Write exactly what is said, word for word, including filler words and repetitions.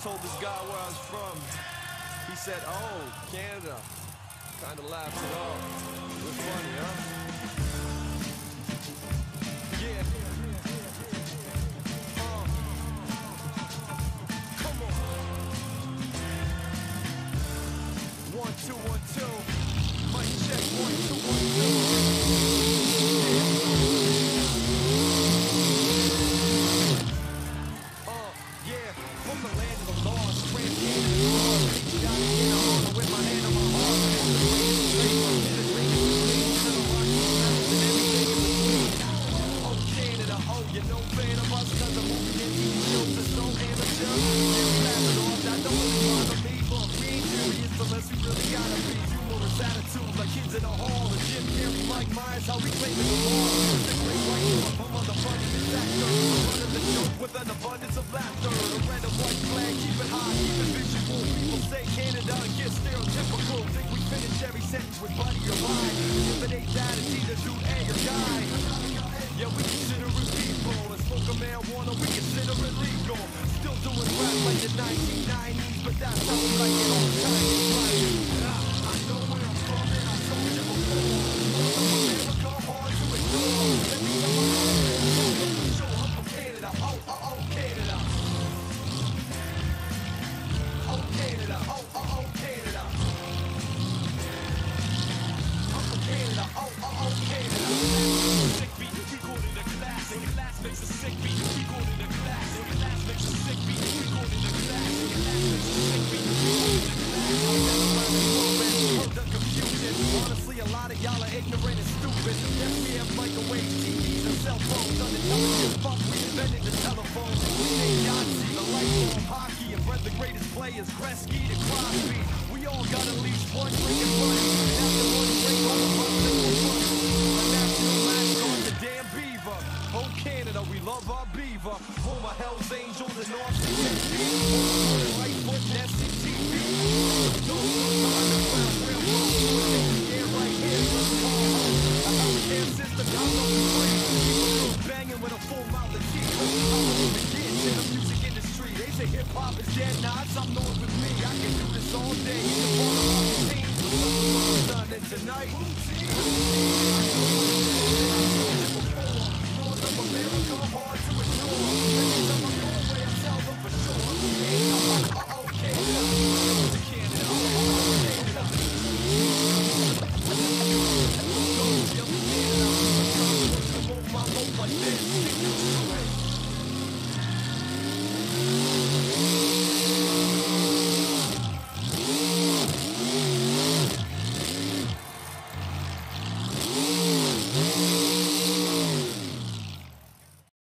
told this guy where I was from. He said, oh, Canada. Kind of laughed it off. It was funny, huh? Yeah. Uh. Come on. One, two, one, two. Mic check, one, two, one, two. Uh, yeah. From the land of the lost, transcending the cross. Got it in the honor with my hand on my heart. Oh, Canada, oh, you're no fan of us, cause the movie and T V shows are so amateur. You're laughing off, I don't really bother me, but we ain't serious unless we really gotta be. Humorous attitudes like kids in a hall, and Jim Carrey, Mike Myers, how we claiming the law. The great white dwarf, I'm on the front of this actor, running the joke with an abundance of laughter. The red and white flag, keep it high, keep it visual. People say Canada and get stereotypical. Think we finish every sentence with buddy or lie. If it ain't that, it's either dude A or guy. Yeah, we consider it people. And smoking marijuana, we consider it legal. Still doing rap like the nineteen nineties, but that's how we like it all the time. I know where I'm from and I told you before. I'll never come hard to ignore. Let me tell my friends, show up from Canada. Oh, oh, oh, Canada. Oh, Canada. Oh, oh, oh, Canada. I'm from Canada. Oh, oh, oh, Canada. Sick beat, we go to the class. And the class makes a sick beat. We go to the class. And the class makes a sick beat. We go to the class. And the class makes a sick beat. We go to the class. I'll never learn the program. Heard the confusion. Honestly, a lot of y'all are ignorant and stupid. Yes, we have microwaves, T Vs, and cell phones. Unintelligent fuck, we invented the telephone. We made Yahtzee, the light bulb, hockey, and bred the greatest players, Gretzky to Crosby. We all got at least one drinking buddy. And after one drink, all of us think we're funny. A national mascot, the damn beaver. Oh, Canada, we love our beaver. Home of Hell's Angels and North Sea T V. Right foot, S C T V. Don't look behind the ground, we're wrong. Yeah, right here, let's call home. A hurricane system, y'all know we free. People banging with a full mouth of teeth. I'm over the kids in the music industry. They say hip-hop is dead, nah, it's up north with me. I can do this all day. You can follow my routine. Done, and tonight,